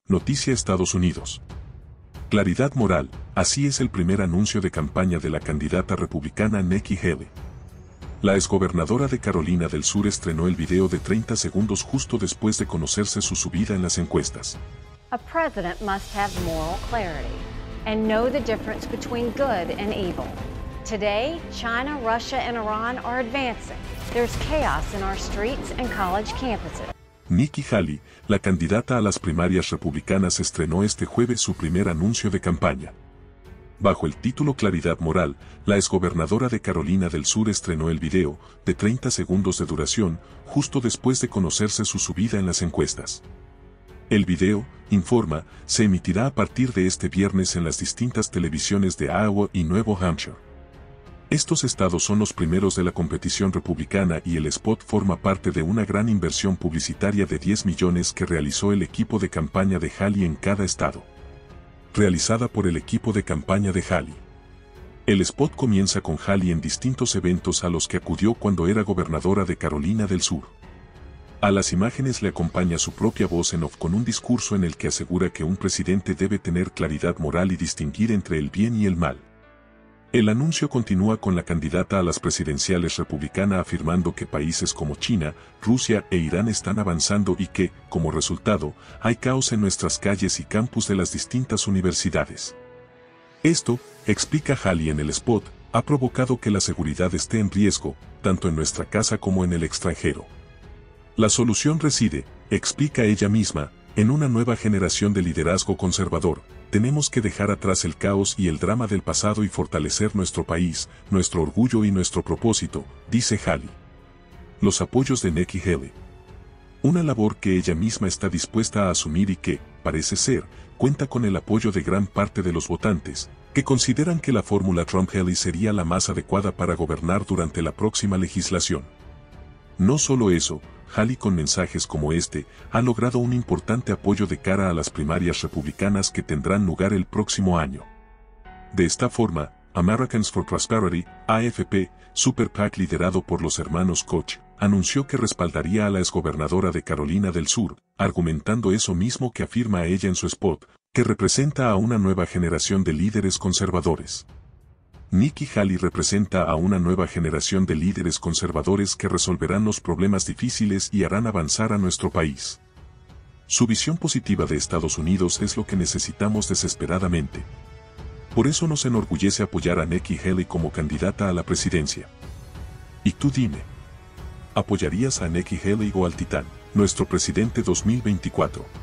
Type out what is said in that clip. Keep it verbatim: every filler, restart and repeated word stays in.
Noticia Estados Unidos. Claridad moral, así es el primer anuncio de campaña de la candidata republicana Nikki Haley. La exgobernadora de Carolina del Sur estrenó el video de treinta segundos justo después de conocerse su subida en las encuestas. A president must have moral clarity and know the difference between good and evil. Today, China, Russia, and Iran are advancing. There's chaos in our streets and college campuses. Nikki Haley, la candidata a las primarias republicanas, estrenó este jueves su primer anuncio de campaña. Bajo el título Claridad Moral, la exgobernadora de Carolina del Sur estrenó el video, de treinta segundos de duración, justo después de conocerse su subida en las encuestas. El video, informa, se emitirá a partir de este viernes en las distintas televisiones de Iowa y Nuevo Hampshire. Estos estados son los primeros de la competición republicana y el spot forma parte de una gran inversión publicitaria de diez millones que realizó el equipo de campaña de Haley en cada estado. Realizada por el equipo de campaña de Haley. El spot comienza con Haley en distintos eventos a los que acudió cuando era gobernadora de Carolina del Sur. A las imágenes le acompaña su propia voz en off con un discurso en el que asegura que un presidente debe tener claridad moral y distinguir entre el bien y el mal. El anuncio continúa con la candidata a las presidenciales republicana afirmando que países como China, Rusia e Irán están avanzando y que, como resultado, hay caos en nuestras calles y campus de las distintas universidades. Esto, explica Haley en el spot, ha provocado que la seguridad esté en riesgo, tanto en nuestra casa como en el extranjero. La solución reside, explica ella misma, en una nueva generación de liderazgo conservador. Tenemos que dejar atrás el caos y el drama del pasado y fortalecer nuestro país, nuestro orgullo y nuestro propósito, dice Haley. Los apoyos de Nikki Haley. Una labor que ella misma está dispuesta a asumir y que, parece ser, cuenta con el apoyo de gran parte de los votantes, que consideran que la fórmula Trump-Haley sería la más adecuada para gobernar durante la próxima legislación. No solo eso, Haley con mensajes como este, ha logrado un importante apoyo de cara a las primarias republicanas que tendrán lugar el próximo año. De esta forma, Americans for Prosperity, A F P, Super PAC liderado por los hermanos Koch, anunció que respaldaría a la exgobernadora de Carolina del Sur, argumentando eso mismo que afirma ella en su spot, que representa a una nueva generación de líderes conservadores. Nikki Haley representa a una nueva generación de líderes conservadores que resolverán los problemas difíciles y harán avanzar a nuestro país. Su visión positiva de Estados Unidos es lo que necesitamos desesperadamente. Por eso nos enorgullece apoyar a Nikki Haley como candidata a la presidencia. Y tú dime, ¿apoyarías a Nikki Haley o al Titán, nuestro presidente dos mil veinticuatro?